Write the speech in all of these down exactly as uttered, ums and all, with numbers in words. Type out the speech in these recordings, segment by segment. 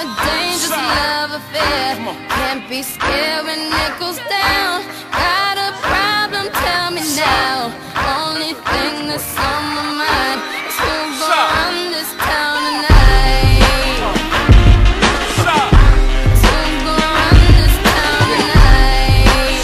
a dangerous love affair. Can't be scared when it goes down. Got a problem, tell me now. Only thing that's on my mind is who's gonna run this town tonight. Who's gonna run this town tonight?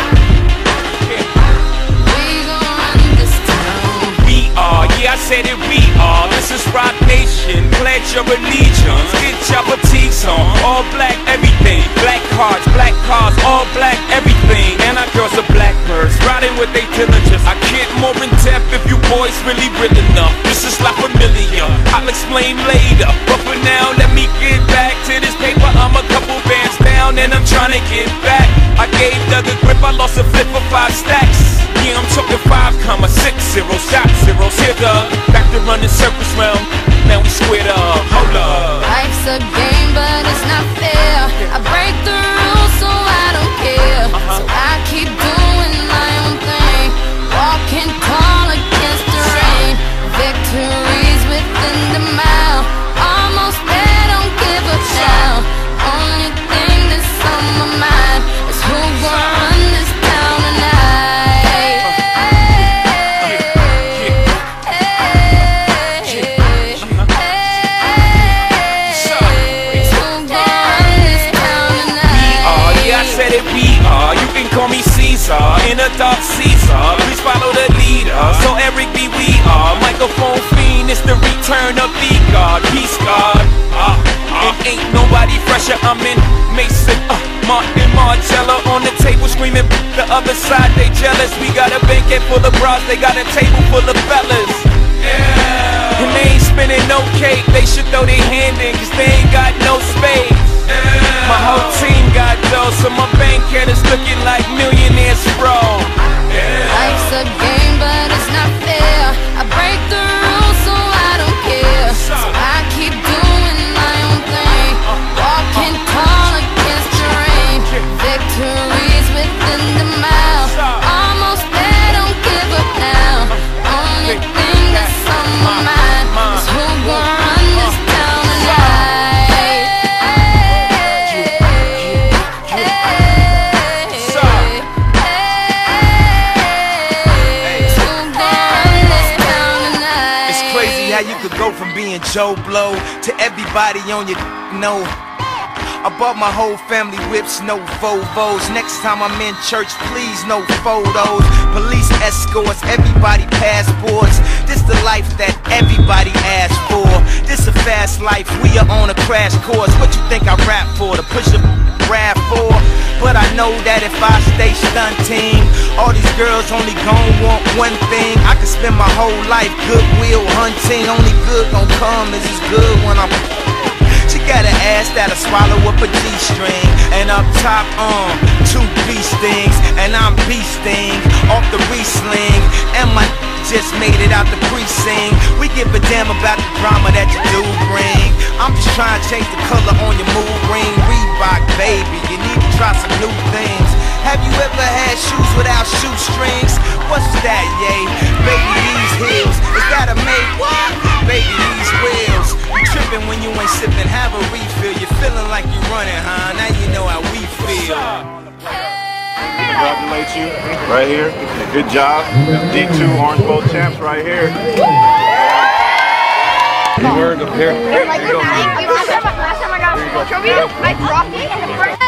We gonna run this town. We are, yeah I said it, we are. This is Rock Nation, pledge your allegiance. Get your boutiques on, all black everything. Black cards, black cars, all black everything. And our girls are blackbirds, riding with they diligence. I can't more in depth if you boys really real enough. This is like familiar, I'll explain later. But for now, let me get back to this paper. I'm a couple bands down and I'm trying to get back. I gave Doug a grip, I lost a flip for five stacks. Yeah, I'm talking five comma six zero, shot zeros. Here the back to running circles round. Now we squared up, hold up. Life's a game, but it's not fair. I break the rules, so I don't care. So I keep doing my own thing, walking tall against the rain. Victories within the mile, almost there, don't give up now. Only thing that's on my mind is who's gonna run this town tonight. Call me Caesar, in a dark Caesar. Please follow the leader. So Eric B, we are microphone fiend. It's the return of the God, peace God. Uh, uh, and ain't nobody fresher. I'm in Mason, uh, Martin Margiela on the table screaming. The other side they jealous. We got a banquet full of bras. They got a table full of fellas. Yeah. And they ain't spinning no cake. They should throw their hand in, cause they ain't got no space. Yeah. My whole team got dough, so my bank account is looking like millionaires bro. Yeah. Life's a game, but it's not fair. I break the rules, so I don't care. So I keep doing my own thing, walking tall against the rain. Victories within the mile, almost there, don't give up now. Only thing that's on my mind is who's gonna run this town tonight. How you could go from being Joe Blow to everybody on your know. I bought my whole family whips, no Volvos. Next time I'm in church, please no photos. Police escorts, everybody passports. This the life that everybody asks for. This a fast life, we are on a crash course. What you think I rap for? To push a rap for? But I know that if I stay stunting, all these girls only gon' want one thing. I could spend my whole life goodwill hunting. Only good gon' come is as good when I'm. She got an ass that'll swallow up a G-string. And up top, um, two B-stings. And I'm B-sting off the re-sling. And my just made it out the precinct. We give a damn about the drama that you do bring. I'm just trying to change the color on your mood ring. Reebok, baby, you need to try some new things. Have you ever had shoes without shoestrings? What's that, yay? Baby, these heels, is that a make? What? Baby, these wheels. You tripping when you ain't sipping, have a refill. You're feeling like you're running, huh? Now you know how we feel. Congratulate you right here. Good job. D two Orange Bowl champs right here. You were up here. Like, last time I got a trophy, I dropped it.